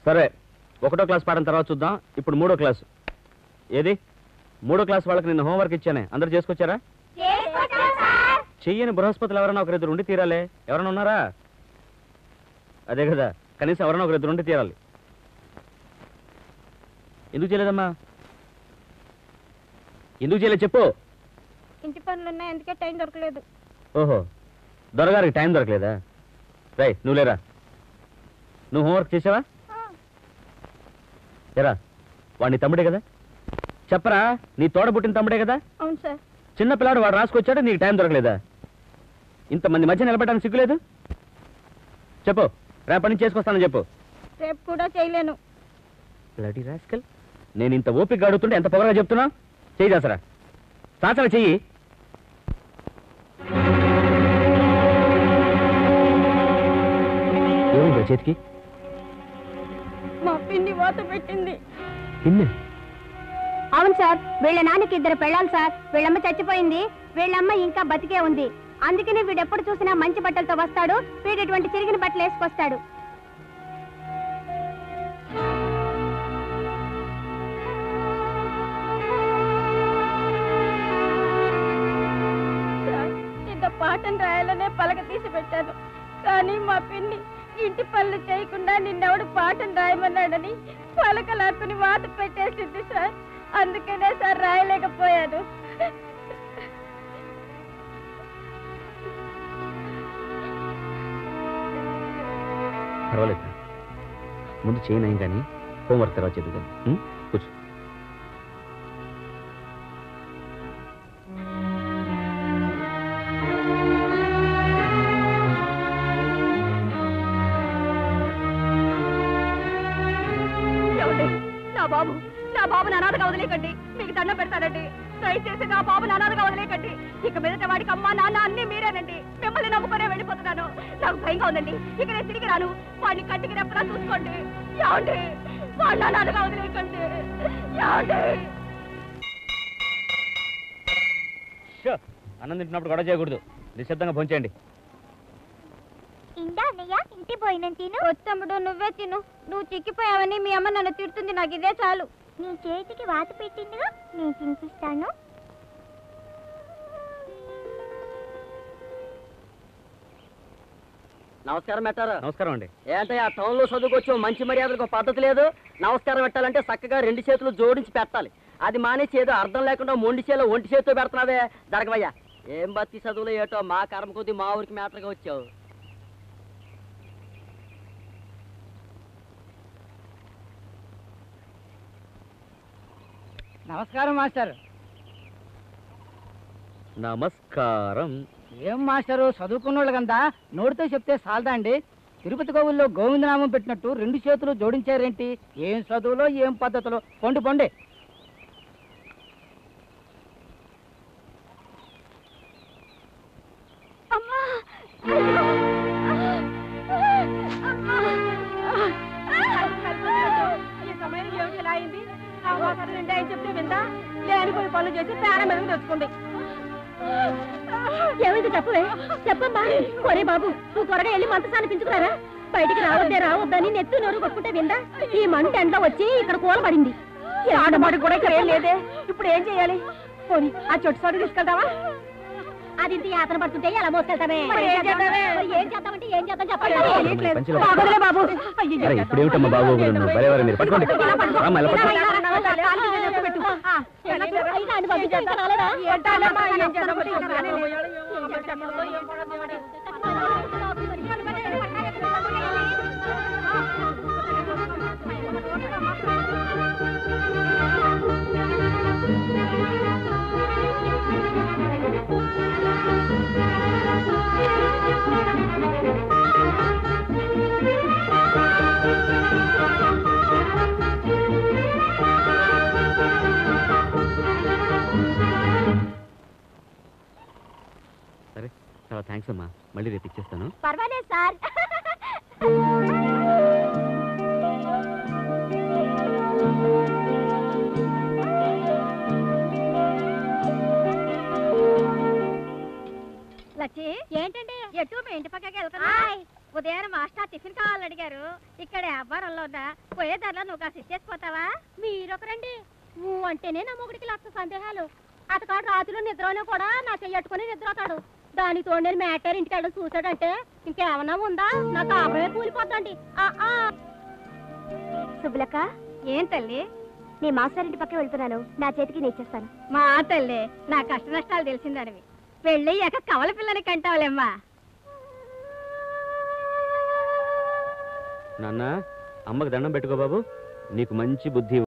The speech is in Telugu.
సరే, 1వ క్లాస్ పాఠం తర్వాత చూద్దాం. ఇప్పుడు 3వ క్లాసు. ఏది 3వ క్లాస్ వాళ్ళకి నిన్న హోంవర్క్ ఇచ్చానే, అందరు చేసుకొచ్చారా? చెయ్యని బృహస్పతులు ఎవరైనా ఒకరిద్దరు ఉండి తీరాలే. ఎవరైనా ఉన్నారా? అదే కదా, కనీసం ఎవరైనా ఒకరిద్దరు ఉండి తీరాలి. ఎందుకు చేయలేదమ్మా? ఎందుకు చేయలేదు చెప్పు. ఇంటి పనులు ఉన్నాయి, అందుకే టైం దొరకలేదు. ఓహో, దొరగారికి టైం దొరకలేదా? రై, నువ్వు లేరా? నువ్వు హోంవర్క్ చేసావా? ఎరా, వాడిని తమ్ముడే కదా? చెప్పరా, నీ తోడ పుట్టిన తమ్ముడే కదా? అవును సార్. చిన్న పిల్లాడు వాడు రాసుకొచ్చాడు, నీకు టైం దొరకలేదా? ఇంతమంది మధ్య నిలబడడానికి సిగ్గులేదు? చెప్పు, రేపటి నుంచి చేసుకొస్తానని చెప్పు. రేపు కూడా చేయలేను. బ్లడీ రాస్కల్, నేను ఇంత ఓపిక అడుగుతుంటే ఎంత పొగరగా చెప్తున్నా? చెయ్యి దాసరా, సాచరా చెయ్యి. ఏమైంది చేతికి? మా పిన్ని వాత పెట్టింది. పిన్ని? అవును సార్, వీళ్ళ నాన్నకి 2 పెళ్ళాలి సార్. వీళ్ళమ్మ చచ్చిపోయింది, వీళ్ళమ్మ ఇంకా బతికే ఉంది. అందుకని వీడెప్పుడు చూసినా మంచి బట్టలతో వస్తాడు, వీడు ఇటువంటి చిరిగిన బట్టలు వేసుకొస్తాడు. ఇంత పాఠం రాయాలనే పలక తీసి పెట్టాను, కానీ మా పిన్ని ఇంటి పనులు చేయకుండా నిన్నెవడు పాఠం రాయమన్నాడని పలక లాక్కుని వాత పెట్టేసింది సార్. అందుకనే సార్ రాయలేకపోయాను. పర్వాలేదు, ముందు చేయనయం కానీ హోంవర్క్ తర్వాత చదువు కానీ. కూర్చో. నా బాబుని అనాథగా వదిలేకండి, మీకు దండం పెడతానండి. దయచేసి నా బాబుని అనాథగా వదిలేకండి. ఇక మీదట వాడికి అమ్మ నాన్న అన్ని మీరేనండి. మిమ్మల్ని నమ్ముకునే వెళ్ళిపోతున్నాను. నాకు భయంగా ఉందండి, ఇక నేను తిరిగి రాను. వాడిని కంటికి రెప్పలా చూసుకోండి. ఏమండి, వాడిని అనాథగా వదిలేకండి. ఏమండి? అన్నం తింటున్నప్పుడు గొడవ చేయకూడదు, నిశ్శబ్దంగా భోంచేయండి. ఇందా అన్నయ్య, ఇంటి పోయిన తిను. వస్తమ్ముడు, నువ్వే తిను. నువ్వు చిక్కిపోయావని మీ అమ్మ నన్ను తిడుతుంది, నాకు ఇదే చాలు. నీ చేతికి వాత పెట్టిందిగా, నేను తినిపిస్తాను. నమస్కారం పెట్టారు. నమస్కారం అండి. ఏంటంటే ఆ టౌన్ లో చదువుకొచ్చి మంచి మర్యాదలకు పద్ధతి లేదు. నమస్కారం పెట్టాలంటే చక్కగా 2 చేతులు జోడించి పెట్టాలి. అది మానేసి ఏదో అర్థం లేకుండా మొండి చేలో ఒంటి చేతితో పెడుతున్నావే, జరగవయ్యా. ఏం బతి చదువులో ఏటో, మా కర్మ కొద్ది మా ఊరికి మేటగా వచ్చావు. నమస్కారం మాస్టర్. నమస్కారం. ఏం మాస్టరు, చదువుకున్నోళ్ళు కదా నోటితో చెప్తే సాలదా అండి? తిరుపతి గోవుల్లో గోవిందనామం పెట్టినట్టు 2 చేతులు జోడించారేంటి? ఏం చదువులో ఏం పద్ధతిలో? పొండి పొండి. చెప్తే విందా? లేనిపోయి పనులు చేసి ప్రాణం మీద తెచ్చుకోండి. ఏమైంది చెప్పవే, చెప్పమ్మా. ఒరే బాబు, నువ్వు త్వరగా వెళ్ళి మంతసాన్ని పెంచుకున్నారా? బయటికి రావద్దని నెత్తు నోరు కొట్టుకుంటే విందా? ఈ మంట ఎండలో వచ్చి ఇక్కడ కూలబడింది. ఆడమాడు కూడా ఇక్కడ ఏం లేదే. ఇప్పుడు ఏం చేయాలి? పోనీ ఆ చొట్టు చోటు తీసుకెళ్తావా? అది ఇంత యాతన పడుతుంటే ఎలా మోసుకెళ్తామే? ఏం చేద్దామంటే ఏం చేద్దాం చెప్పండి. బాబు, ఇప్పుడేమిటమ్మా బాబు, మీరు పట్టుకోండి. సరే, చాలా థ్యాంక్స్ అమ్మా. మళ్ళీ రేపు ఇచ్చేస్తాను. పర్వాలేదు సార్. లచ్చి, ఏంటండి ఎటు మీ ఇంటి పక్కకి వెళ్తున్నా? ఉదయం మాస్టర్ టిఫిన్ కావాలని అడిగారు. ఇక్కడ వ్యాపారంలో ఉందా? పోయే దారిలో నువ్వు కాస్త ఇచ్చేసిపోతావా? మీరొకరండి. నువ్వు అంటేనే నా మొగుడికి లక్ష సందేహాలు. అతకాడు రాత్రిలో నిద్రలో కూడా నా చెయ్యట్టుకుని నిద్రతాడు. దానితో నేను మేటర్ ఇంటికి వెళ్ళడం చూసాడంటే ఇంకేమన్నా ఉందా? నా కాపురమే కూలిపోద్దండి. సుబ్బులక్క, ఏం తల్లి? నీ మాస్టారింటి పక్క వెళ్తున్నాను, నా చేతికి నేర్చేస్తాను. మా తల్లి, నా కష్ట నష్టాలు తెలిసిందనివి. పెళ్ళయ్యాక కవల పిల్లని కంటావులేమ్మా. నాన్న, అమ్మకి దండం పెట్టుకో బాబు, నీకు మంచి బుద్ధి